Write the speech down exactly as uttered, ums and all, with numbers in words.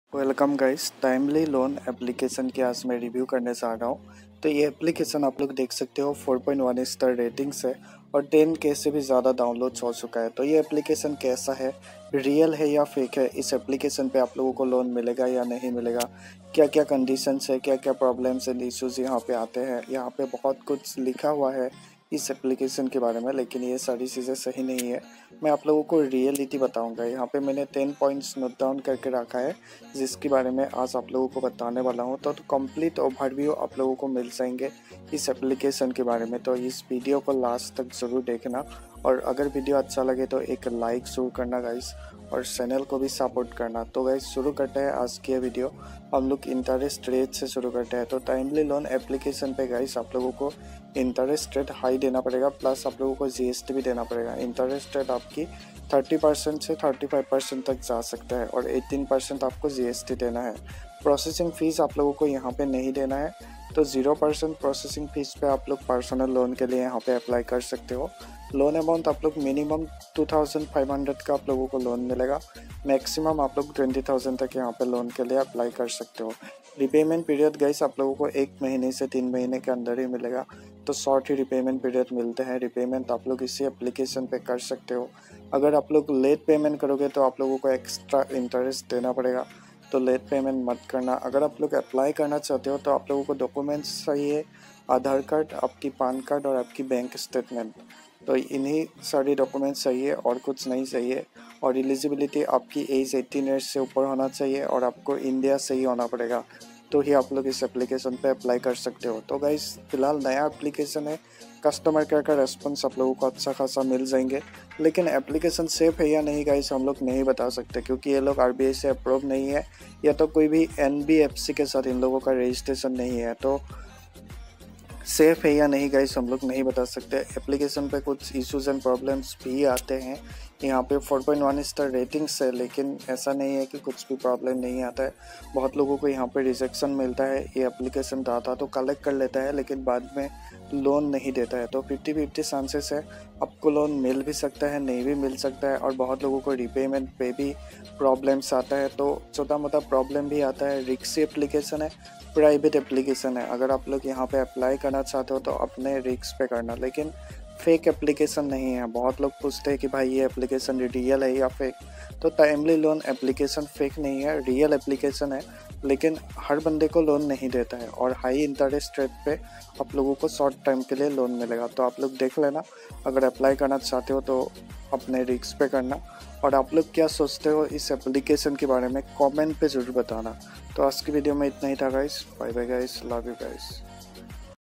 Welcome guys, timely loan application की आज मैं रिव्यू करने जा रहा हूँ। तो ये एप्लीकेशन आप लोग देख सकते हो four point one star rating से और टेन के से भी ज़्यादा डाउनलोड हो चुका है। तो ये एप्लीकेशन कैसा है, रियल है या फेक है, इस एप्लीकेशन पे आप लोगों को लोन मिलेगा या नहीं मिलेगा, क्या क्या कंडीशंस है, क्या क्या प्रॉब्लम्स एंड इश्यूज़ यहाँ पे आते हैं, यहाँ पे बहुत कुछ लिखा हुआ है इस एप्लीकेशन के बारे में, लेकिन ये सारी चीज़ें सही नहीं है। मैं आप लोगों को रियलिटी बताऊंगा। यहाँ पे मैंने टेन पॉइंट्स नोट डाउन करके रखा है जिसके बारे में आज आप लोगों को बताने वाला हूँ। तो कंप्लीट ओवरव्यू आप लोगों को मिल जाएंगे इस एप्लीकेशन के बारे में। तो इस वीडियो को लास्ट तक ज़रूर देखना और अगर वीडियो अच्छा लगे तो एक लाइक ज़रूर करना गाइस, और चैनल को भी सपोर्ट करना। तो गाइस शुरू करते हैं आज की वीडियो। हम लोग इंटरेस्ट रेट से शुरू करते हैं। तो टाइमली लोन एप्लीकेशन पे गाइस आप लोगों को इंटरेस्ट रेट हाई देना पड़ेगा, प्लस आप लोगों को जीएसटी भी देना पड़ेगा। इंटरेस्ट रेट आपकी थर्टी परसेंट से थर्टी फाइव परसेंट तक जा सकता है और एटीन परसेंट आपको जीएसटी देना है। प्रोसेसिंग फ़ीस आप लोगों को यहाँ पे नहीं देना है। तो ज़ीरो परसेंट प्रोसेसिंग फ़ीस पे आप लोग पर्सनल लोन के लिए यहाँ पे अप्लाई कर सकते हो। लोन अमाउंट आप लोग minimum two thousand five hundred का आप लोगों को लोन मिलेगा। मैक्सिमम आप लोग ट्वेंटी थाउजेंड तक यहाँ पे लोन के लिए अप्लाई कर सकते हो। रिपेमेंट पीरियड गाइस आप लोगों को एक महीने से तीन महीने के अंदर ही मिलेगा। तो शॉर्ट ही रिपेमेंट पीरियड मिलते हैं। रिपेमेंट आप लोग इसी एप्लीकेशन पे कर सकते हो। अगर आप लोग लेट पेमेंट करोगे तो आप लोगों को एक्स्ट्रा इंटरेस्ट देना पड़ेगा, तो लेट पेमेंट मत करना। अगर आप लोग अप्लाई करना चाहते हो तो आप लोगों को डॉक्यूमेंट्स चाहिए, आधार कार्ड, आपकी पान कार्ड और आपकी बैंक स्टेटमेंट। तो इन्हीं सारी डॉक्यूमेंट्स चाहिए और कुछ नहीं चाहिए। और एलिजिबिलिटी आपकी एज एटीन ईयर्स से ऊपर होना चाहिए और आपको इंडिया से ही होना पड़ेगा, तो ही आप लोग इस एप्लीकेशन पे अप्लाई कर सकते हो। तो गाइस फिलहाल नया एप्लीकेशन है, कस्टमर केयर का रेस्पॉन्स आप लोगों को अच्छा खासा मिल जाएंगे, लेकिन एप्लीकेशन सेफ है या नहीं गाइस हम लोग नहीं बता सकते, क्योंकि ये लोग आरबीआई से अप्रूव नहीं है या तो कोई भी एनबीएफसी के साथ इन लोगों का रजिस्ट्रेशन नहीं है। तो सेफ़ है या नहीं गाइस हम लोग नहीं बता सकते। एप्लीकेशन पे कुछ इश्यूज एंड प्रॉब्लम्स भी आते हैं। यहाँ पे four point one star ratings है, लेकिन ऐसा नहीं है कि कुछ भी प्रॉब्लम नहीं आता है। बहुत लोगों को यहाँ पे रिजेक्शन मिलता है। ये एप्लीकेशन डाटा तो कलेक्ट कर लेता है लेकिन बाद में लोन नहीं देता है। तो फिफ्टी फिफ्टी चांसेस है आपको लोन मिल भी सकता है, नहीं भी मिल सकता है। और बहुत लोगों को रिपेमेंट पे भी प्रॉब्लम्स आता है। तो छोटा मोटा प्रॉब्लम भी आता है। रिक्स एप्लीकेशन है, प्राइवेट एप्लीकेशन है। अगर आप लोग यहाँ पे अप्लाई करना चाहते हो तो अपने रिस्क पे करना, लेकिन फेक एप्लीकेशन नहीं है। बहुत लोग पूछते हैं कि भाई ये एप्लीकेशन रियल है या फेक। तो टाइमली लोन एप्लीकेशन फेक नहीं है, रियल एप्लीकेशन है, लेकिन हर बंदे को लोन नहीं देता है और हाई इंटरेस्ट रेट पे आप लोगों को शॉर्ट टाइम के लिए लोन मिलेगा। तो आप लोग देख लेना, अगर अप्लाई करना चाहते हो तो अपने रिस्क पे करना। और आप लोग क्या सोचते हो इस एप्लीकेशन के बारे में कमेंट पे ज़रूर बताना। तो आज की वीडियो में इतना ही था guys. Bye bye guys, love you guys.